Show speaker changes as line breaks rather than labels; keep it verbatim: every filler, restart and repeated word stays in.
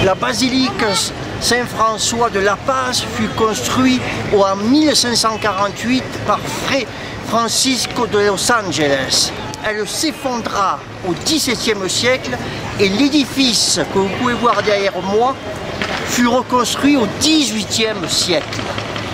La basilique Saint-François de La Paz fut construite en mille cinq cent quarante-huit par Fray Francisco de Los Angeles. Elle s'effondra au dix-septième siècle et l'édifice que vous pouvez voir derrière moi fut reconstruit au dix-huitième siècle.